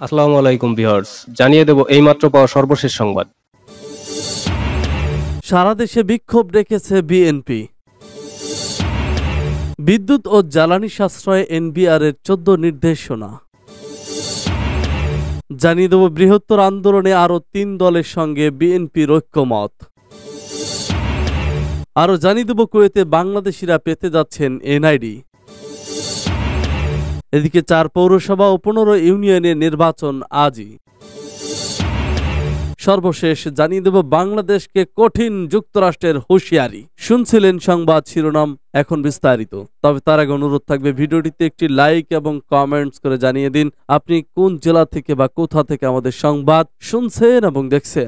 আসসালামু আলাইকুম ভিউয়ার্স, জানিয়ে দেব এইমাত্র পাওয়া সর্বশেষ সংবাদ। সারা দেশে বিক্ষোভ ডেকেছে বিএনপি। বিদ্যুৎ ও জ্বালানি সাশ্রয়ে এনবিআরের 14 নির্দেশনা। জানিয়ে দেব বৃহত্তর আন্দোলনে আরো 3 দলের সঙ্গে বিএনপির ঐক্যমত। আরো জানিয়ে দেব কুয়েতে বাংলাদেশিরা পেতে যাচ্ছেন এনআইডি। এদিকে 4 পৌরসভা ও 15 ইউনিয়নের নির্বাচন আজই। সর্বশেষ জানিয়ে দেব বাংলাদেশকে কঠিন যুক্তরাষ্ট্রের হুঁশিয়ারি। শুনছিলেন সংবাদ শিরোনাম, এখন বিস্তারিত। তবে তার আগে অনুরোধ থাকবে ভিডিওটিতে একটি লাইক এবং কমেন্টস করে জানিয়ে দিন আপনি কোন জেলা থেকে বা কোথা থেকে আমাদের সংবাদ শুনছেন এবং দেখছেন।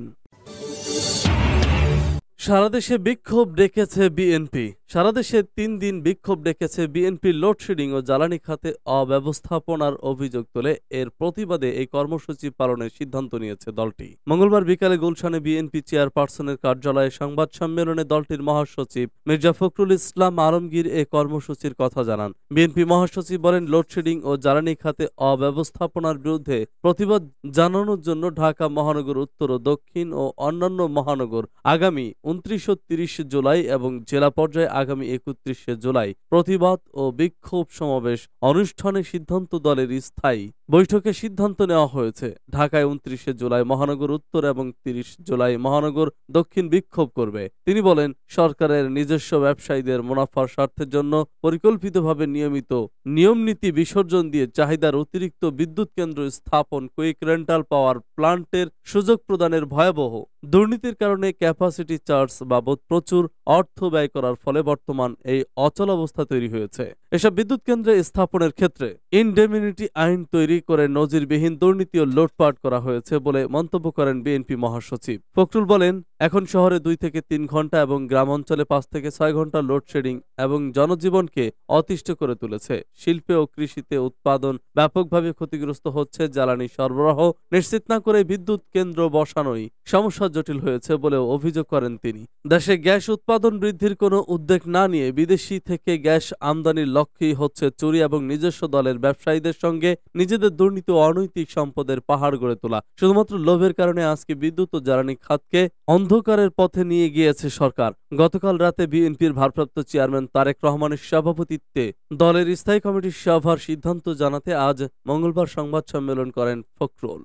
সারা দেশে বিক্ষোভ ডেকেছে বিএনপি। সারা দেশে 3 দিন বিক্ষোভ ডেকেছে বিএনপির লোডশেডিং ও জ্বালানি খাতে অব্যবস্থাপনার অভিযোগ তোলে এর প্রতিবাদে এই কর্মসূচি পালনের সিদ্ধান্ত নিয়েছে দলটি। মঙ্গলবার বিকালে গুলশানে বিএনপি চেয়ারপারসনের কার্যালয়ে সংবাদ সম্মেলনে দলটির মহাসচিব মির্জা ফখরুল ইসলাম আলমগীর এ কর্মসূচির কথা জানান। বিএনপি মহাসচিব বলেন, লোডশেডিং ও জ্বালানি খাতে অব্যবস্থাপনার বিরুদ্ধে প্রতিবাদ জানানোর জন্য ঢাকা মহানগর উত্তর ও দক্ষিণ ও অন্যান্য মহানগর আগামী 29 ও 30 জুলাই এবং জেলা পর্যায়ে আগামী 31 জুলাই প্রতিবাদ ও বিক্ষোভ সমাবেশ অনুষ্ঠানে সিদ্ধান্ত দলের স্থায়ী বৈঠকে সিদ্ধান্ত নেওয়া হয়েছে। ঢাকায় 29 জুলাই মহানগর উত্তর এবং 30 জুলাই মহানগর দক্ষিণ বিক্ষোভ করবে। তিনি বলেন, সরকারের নিজস্ব ব্যবসায়ীদের মুনাফার স্বার্থের জন্য পরিকল্পিতভাবে নিয়মিত নিয়মনীতি বিসর্জন দিয়ে চাহিদার অতিরিক্ত বিদ্যুৎ কেন্দ্র স্থাপন, কুইক রেন্টাল পাওয়ার প্লান্টের সুযোগ প্রদানের ভয়াবহ দুর্নীতির কারণে ক্যাপাসিটি চার্জ বাবদ প্রচুর অর্থ ব্যয় করার ফলে বর্তমান এই অচল অবস্থা তৈরি হয়েছে। এসব বিদ্যুৎ কেন্দ্রে স্থাপনের ক্ষেত্রে ইনডেমিনিটি আইন তৈরি করে নজিরবিহীন দুর্নীতি ও লুটপাট করা হয়েছে বলে মন্তব্য করেন বিএনপি মহাসচিব। ফখরুল বলেন, এখন শহরে 2 থেকে 3 ঘন্টা এবং গ্রাম অঞ্চলে 5 থেকে 6 ঘন্টা লোডশেডিং এবং জনজীবনকে অতিষ্ঠ করে তুলেছে। শিল্পে ও কৃষিতে উৎপাদন ব্যাপকভাবে ক্ষতিগ্রস্ত হচ্ছে। জ্বালানি সরবরাহ নিশ্চিত না করে বিদ্যুৎ কেন্দ্র বসানোই সমস্যা জটিল হয়েছে বলেও অভিযোগ করেন তিনি। দেশে গ্যাস উৎপাদন বৃদ্ধির কোনো উদ্যোগ না নিয়ে বিদেশি থেকে গ্যাস আমদানির লক্ষ্যেই হচ্ছে চুরি এবং নিজস্ব দলের ব্যবসায়ীদের সঙ্গে নিজেদের দুর্নীতি ও অনৈতিক সম্পদের পাহাড় গড়ে তোলা। শুধুমাত্র লোভের কারণে আজকে বিদ্যুৎ ও জ্বালানি খাতকে অন্ধকারের পথে নিয়ে গিয়েছে সরকার। গতকাল রাতে বিএনপির ভারপ্রাপ্ত চেয়ারম্যান তারেক রহমানের সভাপতিত্বে দলের স্থায়ী কমিটির সভার সিদ্ধান্ত জানাতে আজ মঙ্গলবার সংবাদ সম্মেলন করেন ফখরুল।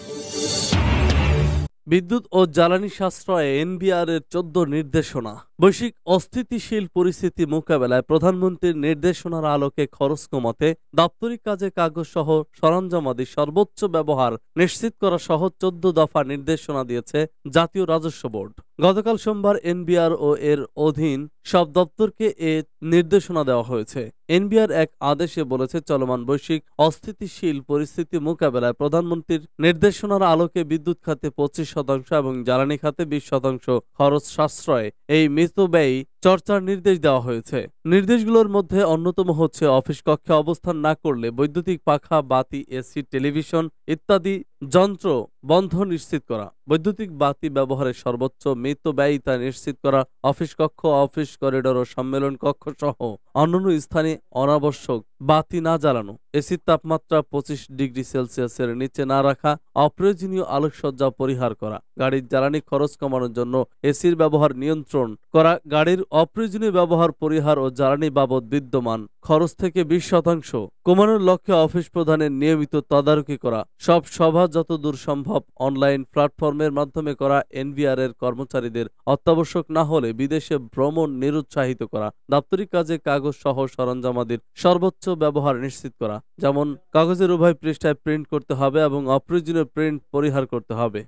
বিদ্যুৎ ও জ্বালানি সাশ্রয়ে এনবিআরের 14 নির্দেশনা। বৈশ্বিক অস্থিতিশীল পরিস্থিতি মোকাবেলায় প্রধানমন্ত্রীর নির্দেশনার আলোকে খরচ কমাতে দাপ্তরিক কাজে কাগজ সহ সরঞ্জামাদি সর্বোচ্চ ব্যবহার নিশ্চিত করা সহ 14 দফা নির্দেশনা দিয়েছে জাতীয় রাজস্ব বোর্ড। গতকাল সোমবার এনবিআর ও এর অধীন সব দপ্তরকে এ নির্দেশনা দেওয়া হয়েছে। এনবিআর এক আদেশে বলেছে, চলমান বৈশ্বিক অস্থিতিশীল পরিস্থিতি মোকাবেলায় প্রধানমন্ত্রীর নির্দেশনার আলোকে বিদ্যুৎ খাতে 25% এবং জ্বালানি খাতে 20% খরচ সাশ্রয়ে এই মিতব্যয়ী চর্চার নির্দেশ দেওয়া হয়েছে। নির্দেশগুলোর মধ্যে অন্যতম হচ্ছে, অফিস কক্ষে অবস্থান না করলে বৈদ্যুতিক পাখা, বাতি, এসি, টেলিভিশন ইত্যাদি যন্ত্র বন্ধ নিশ্চিত করা, বৈদ্যুতিক বাতি ব্যবহারের সর্বোচ্চ মিতব্যয়িতা নিশ্চিত করা, অফিস কক্ষ, অফিস করিডোর ও সম্মেলন কক্ষ সহ অন্যান্য স্থানে অনাবশ্যক বাতি না জ্বালানো, এসির তাপমাত্রা 25 ডিগ্রি সেলসিয়াসের নিচে না রাখা, অপ্রয়োজনীয় আলোকসজ্জা পরিহার করা, গাড়ির জ্বালানি খরচ কমানোর জন্য এসির ব্যবহার নিয়ন্ত্রণ করা, গাড়ির অপ্রয়োজনীয় ব্যবহার পরিহার ও জ্বালানি বাবদ বিদ্যমান খরচ থেকে 20% কমানোর লক্ষ্যে অফিস প্রধানের নিয়মিত তদারকি করা, সব সভা যতদূর সম্ভব অনলাইন প্ল্যাটফর্মের মাধ্যমে করা, এনবিআর এর কর্মচারীদের অত্যাবশ্যক না হলে বিদেশে ভ্রমণ নিরুৎসাহিত করা, দাপ্তরিক কাজে কাগজ সহ সরঞ্জামাদির সর্বোচ্চ ব্যবহার নিশ্চিত করা, যেমন কাগজের উভয় পৃষ্ঠায় প্রিন্ট করতে হবে এবং অপ্রয়োজনীয় প্রিন্ট পরিহার করতে হবে।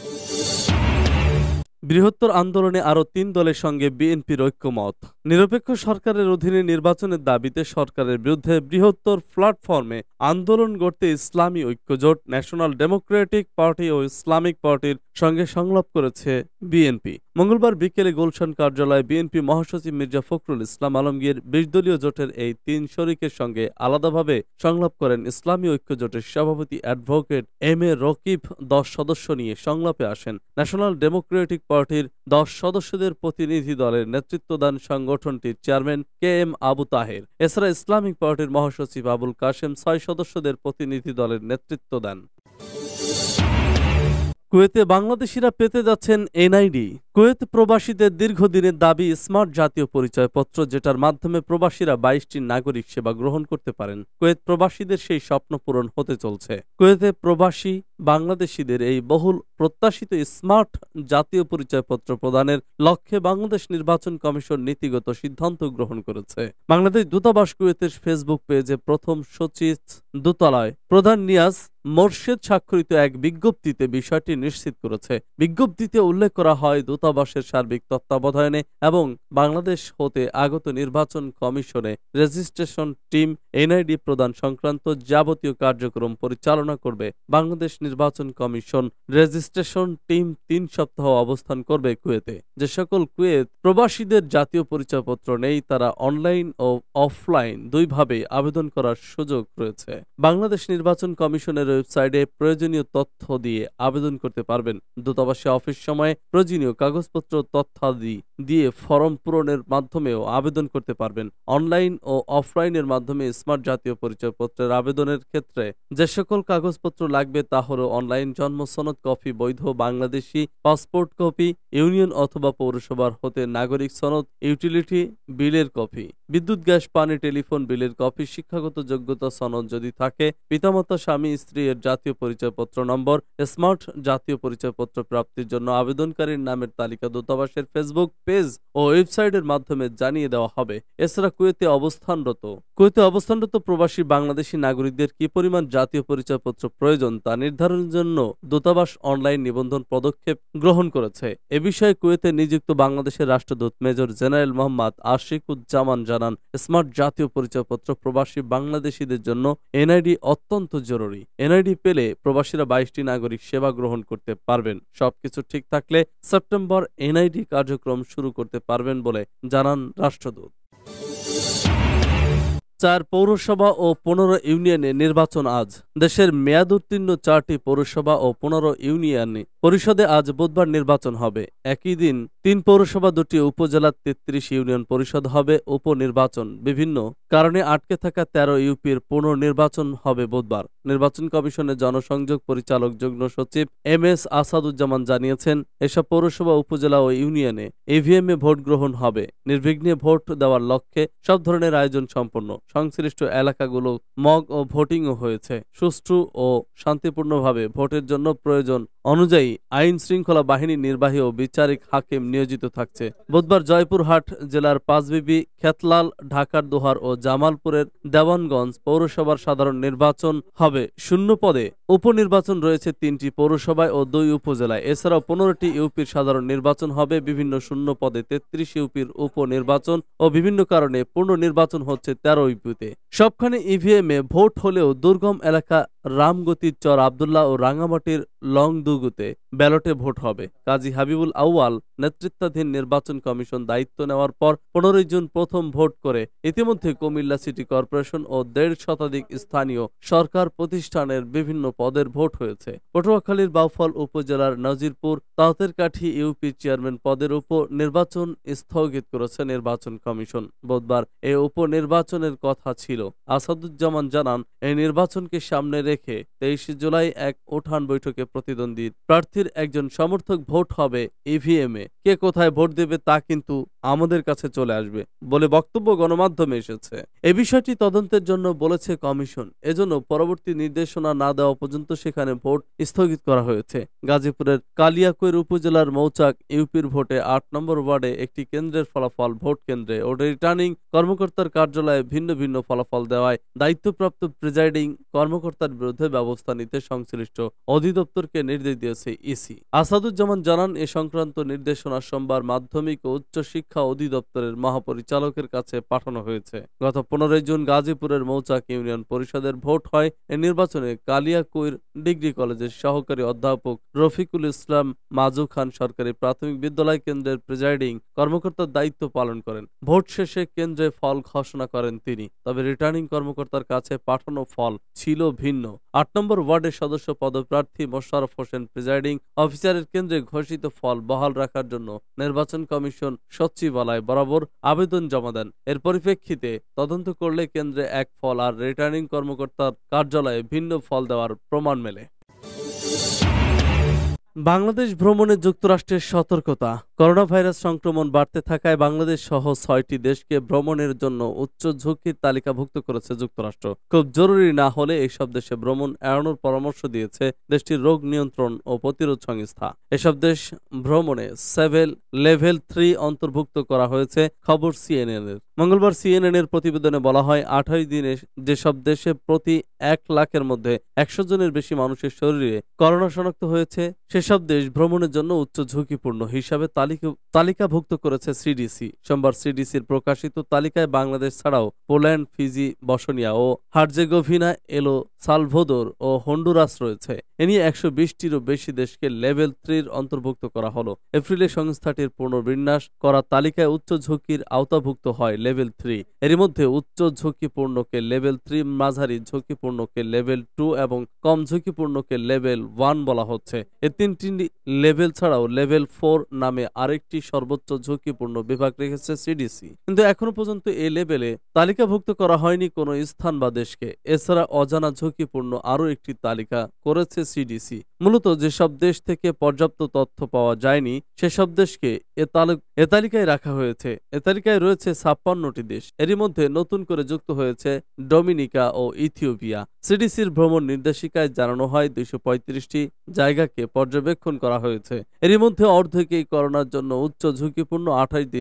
বৃহত্তর আন্দোলনে আরো 3 দলের সঙ্গে বিএনপির ঐক্যমত। নিরপেক্ষ সরকারের অধীনে নির্বাচনের দাবিতে সরকারের বিরুদ্ধে বৃহত্তর প্ল্যাটফর্মে আন্দোলন গড়তে Islami Oikya Jote, National Democratic Party ও ইসলামিক পার্টির সঙ্গে সংলাপ করেছে বিএনপি। মঙ্গলবার বিকেলে গুলশান কার্যালয়ে বিএনপি মহাসচিব মির্জা ফখরুল ইসলাম আলমগীর 20 দলীয় জোটের এই 3 শরিকের সঙ্গে আলাদাভাবে সংলাপ করেন। ইসলামী ঐক্যজোটের সভাপতি অ্যাডভোকেট এম এ রকিব 10 সদস্য নিয়ে সংলাপে আসেন। ন্যাশনাল ডেমোক্রেটিক পার্টির 10 সদস্যদের প্রতিনিধি দলের নেতৃত্ব দেন সংগঠনটির chairman K M Abu Taher. এছাড়া ইসলামিক পার্টির মহাসচিব আবুল কাশেম 6 সদস্যদের প্রতিনিধি দলের নেতৃত্ব দেন। কুয়েতে বাংলাদেশিরা পেতে যাচ্ছেন এনআইডি। কুয়েত প্রবাসীদের দীর্ঘদিনের দাবি স্মার্ট জাতীয় পরিচয়পত্র, যেটার মাধ্যমে প্রবাসীরা 22টি নাগরিক সেবা গ্রহণ করতে পারেন। কুয়েত প্রবাসীদের সেই স্বপ্ন পূরণ হতে চলছে। কুয়েতে প্রবাসী বাংলাদেশিদের এই বহুল প্রত্যাশিত স্মার্ট জাতীয় পরিচয়পত্র প্রদানের লক্ষ্যে বাংলাদেশ নির্বাচন কমিশন নীতিগত সিদ্ধান্ত গ্রহণ করেছে। বাংলাদেশ দূতাবাস কুয়েতের ফেসবুক পেজে প্রথম সচিব দূতালয় প্রধান নিয়াজ মোর্শেদ স্বাক্ষরিত এক বিজ্ঞপ্তিতে বিষয়টি নিশ্চিত করেছে। বিজ্ঞপ্তিতে উল্লেখ করা হয়, দূতাবাসের সার্বিক তত্ত্বাবধানে এবং বাংলাদেশ হতে আগত নির্বাচন কমিশনে রেজিস্ট্রেশন টিম এনআইডি প্রদান সংক্রান্ত যাবতীয় কার্যক্রম পরিচালনা করবে। বাংলাদেশ নির্বাচন কমিশন রেজিস্ট্রেশন টিম 3 সপ্তাহ অবস্থান করবে কুয়েতে। যে সকল কুয়েত প্রবাসীদের জাতীয় পরিচয়পত্র নেই, তারা অনলাইন ও অফলাইন দুইভাবে আবেদন করার সুযোগ রয়েছে। বাংলাদেশ নির্বাচন কমিশনের ওয়েবসাইটে প্রয়োজনীয় তথ্য দিয়ে আবেদন করতে পারবেন। দূতাবাসে অফিস সময়ে প্রয়োজনীয় কাগজপত্র তথ্যাদি দিয়ে ফর্ম পূরণের মাধ্যমেও আবেদন করতে পারবেন। অনলাইন ও অফলাইনের মাধ্যমে স্মার্ট জাতীয় পরিচয়পত্রের আবেদনের ক্ষেত্রে যে সকল কাগজপত্র লাগবে তা হলো অনলাইন জন্ম সনদ কপি, বৈধ বাংলাদেশি পাসপোর্ট কপি, ইউনিয়ন অথবা পৌরসভার হতে নাগরিক সনদ, ইউটিলিটি বিলের কপি, বিদ্যুৎ, গ্যাস, পানি, টেলিফোন বিলের কপি, শিক্ষাগত যোগ্যতা সনদ যদি থাকে, পিতামাতা, স্বামী, স্ত্রী এর জাতীয় পরিচয়পত্র নম্বর। স্মার্ট জাতীয় পরিচয়পত্র প্রাপ্তির জন্য আবেদনকারীর নামের তালিকা দূতাবাসের ফেসবুক পেজ ও ওয়েবসাইটের মাধ্যমে জানিয়ে দেওয়া হবে। এছাড়া কুয়েতে অবস্থানরত প্রবাসী বাংলাদেশি নাগরিকদের কি পরিমাণ জাতীয় পরিচয়পত্র প্রয়োজন তা নির্ধারণের জন্য দূতাবাস অনলাইন নিবন্ধন পদক্ষেপ গ্রহণ করেছে। এ বিষয়ে কুয়েতে নিযুক্ত বাংলাদেশের রাষ্ট্রদূত মেজর জেনারেল মোহাম্মদ আশিকুজ্জামান জানান, স্মার্ট জাতীয় পরিচয়পত্র প্রবাসী বাংলাদেশিদের জন্য এনআইডি অত্যন্ত জরুরি। এনআইডি পেলে প্রবাসীরা 22টি নাগরিক সেবা গ্রহণ করতে পারবেন। সবকিছু ঠিক থাকলে সেপ্টেম্বর এনআইডি কার্যক্রম শুরু করতে পারবেন বলে জানান রাষ্ট্রদূত। 4 পৌরসভা ও 15 ইউনিয়নে নির্বাচন আজ। দেশের মেয়াদোত্তীর্ণ 4টি পৌরসভা ও 15 ইউনিয়ন পরিষদে আজ বুধবার নির্বাচন হবে। একই দিন 3 পৌরসভা, 2টি উপজেলা, 33 ইউনিয়ন পরিষদ হবে উপনির্বাচন। বিভিন্ন কারণে আটকে থাকা 13 ইউপির পুনর্নির্বাচন হবে বুধবার। নির্বাচন কমিশনের জনসংযোগ পরিচালক যুগ্ম সচিব MS আসাদুজ্জামান জানিয়েছেন, এসব পৌরসভা, উপজেলা ও ইউনিয়নে ইভিএম এ ভোট গ্রহণ হবে। নির্বিঘ্নে ভোট দেওয়ার লক্ষ্যে সব ধরনের আয়োজন সম্পন্ন। সংশ্লিষ্ট এলাকাগুলো মগ ও ভোটিংও হয়েছে। সুষ্ঠু ও শান্তিপূর্ণভাবে ভোটের জন্য প্রয়োজন অনুযায়ী আইন শৃঙ্খলা বাহিনী, নির্বাহী ও বিচারিক হাকিম নিয়োজিত থাকছে। বুধবার জয়পুরহাট জেলার পাঁচবিবি, খেতলাল, ঢাকার দোহার ও জামালপুরের দেওয়ানগঞ্জ পৌরসভার সাধারণ নির্বাচন হবে। 0 পদে উপনির্বাচন রয়েছে 3টি পৌরসভায় ও 2 উপজেলায়। এছাড়াও 15টি ইউপির সাধারণ নির্বাচন হবে। বিভিন্ন 0 পদে 33 ইউপির উপনির্বাচন ও বিভিন্ন কারণে পূর্ণ নির্বাচন হচ্ছে 13 ইউপিতে। সবখানে ইভিএম এ ভোট হলেও দুর্গম এলাকা রামগতির চর আবদুল্লাহ ও রাঙ্গামাটির লংদুগুতে ব্যালটে ভোট হবে। কাজী হাবিবুল আউয়াল নেতৃত্বাধীন নির্বাচন কমিশন দায়িত্ব নেওয়ার পর 15 জুন প্রথম ভোট করে ইতিমধ্যে কুমিল্লা সিটি কর্পোরেশন ও 1.5 শতাধিক স্থানীয় সরকার প্রতিষ্ঠানের বিভিন্ন পদের ভোট হয়েছে। পটুয়াখালীর বাউফল উপজেলার নজিরপুর তাঁতেরকাঠি ইউপি চেয়ারম্যান পদের উপনির্বাচন স্থগিত করেছে নির্বাচন কমিশন। বুধবার এই উপনির্বাচনের কথা ছিল। আসাদুজ্জামান জানান, এই নির্বাচনকে সামনে রেখে 23 জুলাই এক উঠান বৈঠকে প্রতিদ্বন্দ্বী প্রার্থীর একজন সমর্থক ভোট হবে ইভিএম এ। কে কোথায় ভোট দেবে তা কিন্তু আমাদের কাছে চলে আসবে বলে বক্তব্য গণমাধ্যমে এসেছে। এ বিষয়টি তদন্তের জন্য বলেছে কমিশন। এজন্য পরবর্তী নির্দেশনা না দেওয়া পর্যন্ত সেখানে ভোট স্থগিত করা হয়েছে। গাজীপুরের কালিয়াকৈর উপজেলার মৌচাক ইউপির ভোটে 8 নম্বর ওয়ার্ডে একটি কেন্দ্রের ফলাফল ভোট কেন্দ্রে ও রিটার্নিং কর্মকর্তার কার্যালয়ে ভিন্ন ভিন্ন ফলাফল দেওয়ায় দায়িত্বপ্রাপ্ত প্রিজাইডিং কর্মকর্তার বিরুদ্ধে ব্যবস্থা নিতে সংশ্লিষ্ট অধিদপ্তরকে নির্দেশ দিয়েছে ইসি। আসাদুজ্জামান জানান, এ সংক্রান্ত নির্দেশনা সোমবার মাধ্যমিক ও উচ্চ শিক্ষা অধিদপ্তরের মহাপরিচালকের কাছে পাঠানো হয়েছে। গত 15 জুন গাজীপুরের মৌচাক ইউনিয়ন পরিষদের ভোট হয়। এই নির্বাচনে কালিয়াকৈর ডিগ্রি কলেজের সহকারী অধ্যাপক রফিকুল ইসলাম মাজু খান সরকারি প্রাথমিক বিদ্যালয় কেন্দ্রের প্রিজাইডিং কর্মকর্তার দায়িত্ব পালন করেন। ভোট শেষে কেন্দ্রে ফল ঘোষণা করেন তিনি। তবে রিটার্নিং কর্মকর্তার কাছে পাঠানো ফল ছিল ভিন্ন। 8 নম্বর ওয়ার্ডের সদস্য পদপ্রার্থী মোশাররফ হোসেন প্রিজাইডিং অফিসারের কেন্দ্রে ঘোষিত ফল বহাল রাখার জন্য নির্বাচন কমিশন সচিবালয় বরাবর আবেদন জমা দেন। এর পরিপ্রেক্ষিতে তদন্ত করলে কেন্দ্রে এক ফল আর রিটার্নিং কর্মকর্তার কার্যালয়ে ভিন্ন ফল দেওয়ার প্রমাণ মেলে। বাংলাদেশ ভ্রমণে যুক্তরাষ্ট্রের সতর্কতা। করোনা ভাইরাস সংক্রমণ বাড়তে থাকায় বাংলাদেশ সহ ৬টি দেশকে ভ্রমণের জন্য উচ্চ ঝুঁকির তালিকাভুক্ত করেছে যুক্তরাষ্ট্র। খুব জরুরি না হলে এইসব দেশে ভ্রমণ এড়ানোর পরামর্শ দিয়েছে দেশটির রোগ নিয়ন্ত্রণ ও প্রতিরোধ সংস্থা। এসব দেশ ভ্রমণে লেভেল 3 অন্তর্ভুক্ত করা হয়েছে খবর সিএনএন-এর। মঙ্গলবার সিএনএন-এর প্রতিবেদনে বলা হয়, ২৮ দিনে যেসব দেশে প্রতি ১ লাখের মধ্যে ১০০ জনের বেশি মানুষের শরীরে করোনা শনাক্ত হয়েছে সেসব দেশ ভ্রমণের জন্য উচ্চ ঝুঁকিপূর্ণ হিসাবে তালিকাভুক্ত করেছে সিডিসি। সোমবার সিডিসির প্রকাশিত তালিকায় বাংলাদেশ ছাড়াও পোল্যান্ড, ফিজি, বসনিয়া ও হার্জেগোভিনা, এলো সালভোদর ও হন্ডুরাস রয়েছে। এ নিয়ে ১২০টিরও বেশি দেশকে লেভেল 3 অন্তর্ভুক্ত করা হলো। এপ্রিলে সংস্থাটির পুনর্বিন্যাস করা তালিকায় উচ্চ ঝুঁকির আওতাভুক্ত হয় লেভেল 3। এরই মধ্যে উচ্চ ঝুঁকিপূর্ণকে লেভেল 3, মাঝারি ঝুঁকিপূর্ণকে লেভেল 2 এবং কম ঝুঁকিপূর্ণকে লেভেল 1 বলা হচ্ছে। এই 3টি লেভেল ছাড়াও লেভেল 4 নামে আরেকটি সর্বোচ্চ ঝুঁকিপূর্ণ বিভাগ রেখেছে সিডিসি। কিন্তু এখনো পর্যন্ত এই লেভেলে তালিকাভুক্ত করা হয়নি কোনো স্থান বা দেশকে। এছাড়া অজানা ঝুঁকিপূর্ণ আরও একটি তালিকা করেছে সিডিসি। মূলত যেসব দেশ থেকে পর্যাপ্ত তথ্য পাওয়া যায়নি সেসব দেশকে এ তালিকায় রাখা হয়েছে। এ তালিকায় রয়েছে ৫৬টি দেশ। এরই মধ্যে নতুন করে যুক্ত হয়েছে ডোমিনিকা ও ইথিওপিয়া। সিডিসির ভ্রমণ নির্দেশিকায় জানানো হয় ২৩৫টি জায়গাকে পর্যবেক্ষণ করা হয়েছে। এরই মধ্যে অর্ধেকই করোনার জন্য উচ্চ ঝুঁকিপূর্ণ। ২৮